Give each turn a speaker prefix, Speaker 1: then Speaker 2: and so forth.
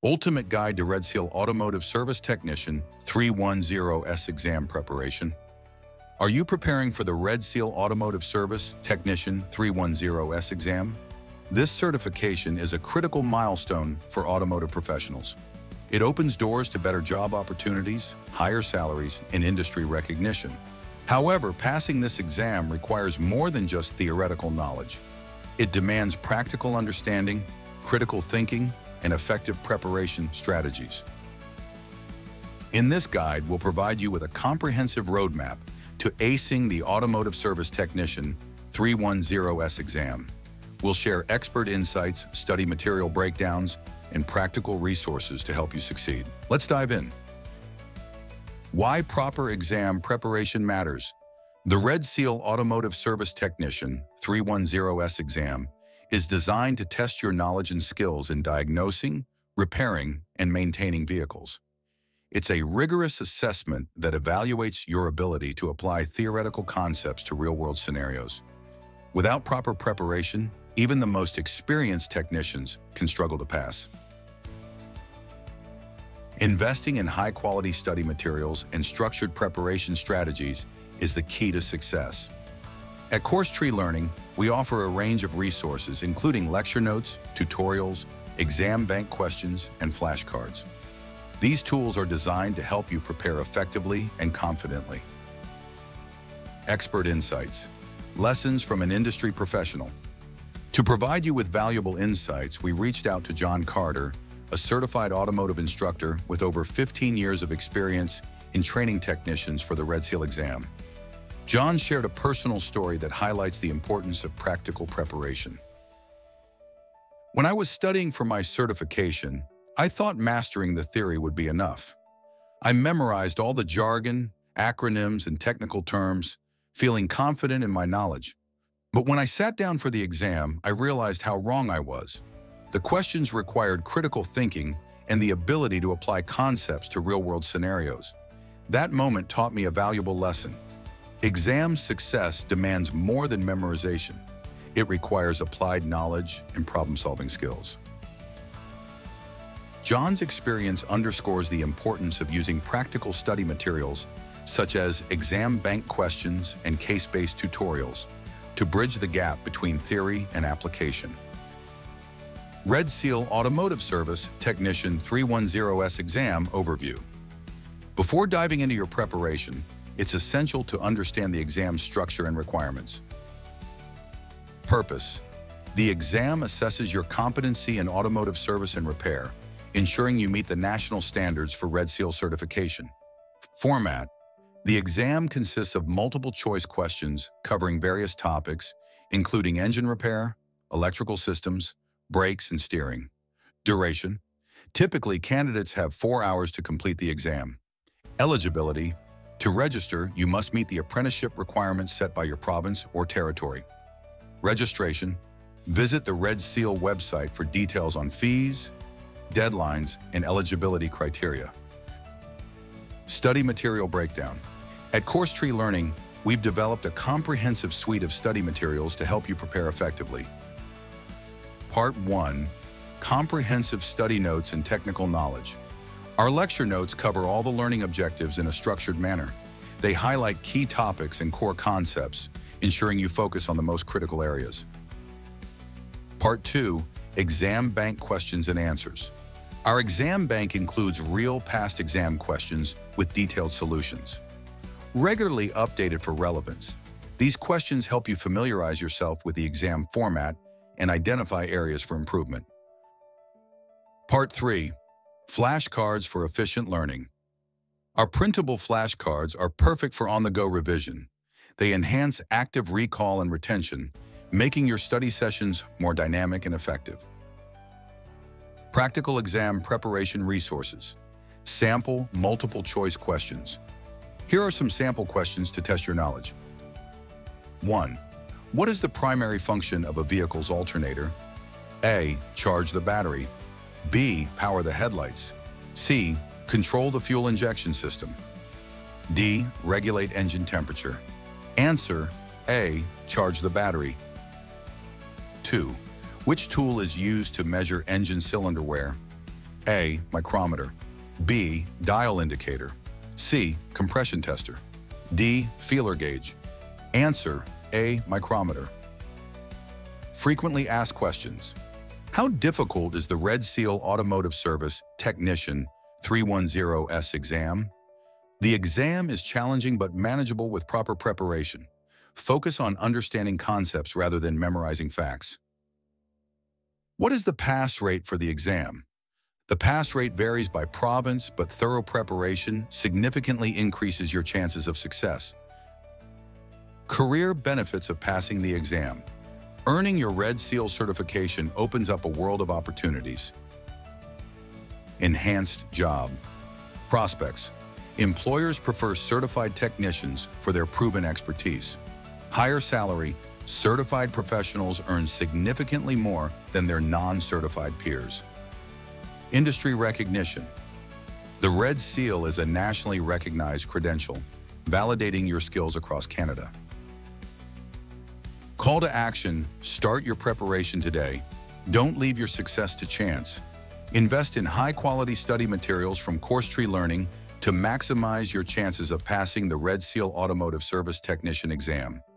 Speaker 1: Ultimate Guide to Red Seal Automotive Service Technician 310S Exam Preparation. Are you preparing for the Red Seal Automotive Service Technician 310S exam? This certification is a critical milestone for automotive professionals. It opens doors to better job opportunities, higher salaries, and industry recognition. However, passing this exam requires more than just theoretical knowledge. It demands practical understanding, critical thinking, and effective preparation strategies. In this guide, we'll provide you with a comprehensive roadmap to acing the Automotive Service Technician 310S exam. We'll share expert insights, study material breakdowns, and practical resources to help you succeed. Let's dive in. Why proper exam preparation matters. The Red Seal Automotive Service Technician 310S exam is designed to test your knowledge and skills in diagnosing, repairing, and maintaining vehicles. It's a rigorous assessment that evaluates your ability to apply theoretical concepts to real-world scenarios. Without proper preparation, even the most experienced technicians can struggle to pass. Investing in high-quality study materials and structured preparation strategies is the key to success. At Course Tree Learning, we offer a range of resources, including lecture notes, tutorials, exam bank questions, and flashcards. These tools are designed to help you prepare effectively and confidently. Expert insights. Lessons from an industry professional. To provide you with valuable insights, we reached out to John Carter, a certified automotive instructor with over 15 years of experience in training technicians for the Red Seal exam. John shared a personal story that highlights the importance of practical preparation. When I was studying for my certification, I thought mastering the theory would be enough. I memorized all the jargon, acronyms, and technical terms, feeling confident in my knowledge. But when I sat down for the exam, I realized how wrong I was. The questions required critical thinking and the ability to apply concepts to real-world scenarios. That moment taught me a valuable lesson. Exam success demands more than memorization. It requires applied knowledge and problem-solving skills. John's experience underscores the importance of using practical study materials, such as exam bank questions and case-based tutorials, to bridge the gap between theory and application. Red Seal Automotive Service Technician 310S Exam Overview. Before diving into your preparation, it's essential to understand the exam structure and requirements. Purpose. The exam assesses your competency in automotive service and repair, ensuring you meet the national standards for Red Seal certification. Format. The exam consists of multiple choice questions covering various topics, including engine repair, electrical systems, brakes, and steering. Duration. Typically, candidates have 4 hours to complete the exam. Eligibility. To register, you must meet the apprenticeship requirements set by your province or territory. Registration. Visit the Red Seal website for details on fees, deadlines, and eligibility criteria. Study material breakdown. At Course Tree Learning, we've developed a comprehensive suite of study materials to help you prepare effectively. Part 1. Comprehensive study notes and technical knowledge. Our lecture notes cover all the learning objectives in a structured manner. They highlight key topics and core concepts, ensuring you focus on the most critical areas. Part 2. Exam bank questions and answers. Our exam bank includes real past exam questions with detailed solutions. Regularly updated for relevance, these questions help you familiarize yourself with the exam format and identify areas for improvement. Part 3. Flashcards for efficient learning. Our printable flashcards are perfect for on-the-go revision. They enhance active recall and retention, making your study sessions more dynamic and effective. Practical exam preparation resources. Sample multiple choice questions. Here are some sample questions to test your knowledge. 1. What is the primary function of a vehicle's alternator? A. Charge the battery. B. Power the headlights. C. Control the fuel injection system. D. Regulate engine temperature. Answer: A. Charge the battery. 2. Which tool is used to measure engine cylinder wear? A. Micrometer. B. Dial indicator. C. Compression tester. D. Feeler gauge. Answer: A. Micrometer. Frequently asked questions. How difficult is the Red Seal Automotive Service Technician 310S exam? The exam is challenging but manageable with proper preparation. Focus on understanding concepts rather than memorizing facts. What is the pass rate for the exam? The pass rate varies by province, but thorough preparation significantly increases your chances of success. Career benefits of passing the exam. Earning your Red Seal certification opens up a world of opportunities. Enhanced job prospects. Employers prefer certified technicians for their proven expertise. Higher salary. Certified professionals earn significantly more than their non-certified peers. Industry recognition. The Red Seal is a nationally recognized credential, validating your skills across Canada. Call to action: start your preparation today. Don't leave your success to chance. Invest in high-quality study materials from Course Tree Learning to maximize your chances of passing the Red Seal Automotive Service Technician exam.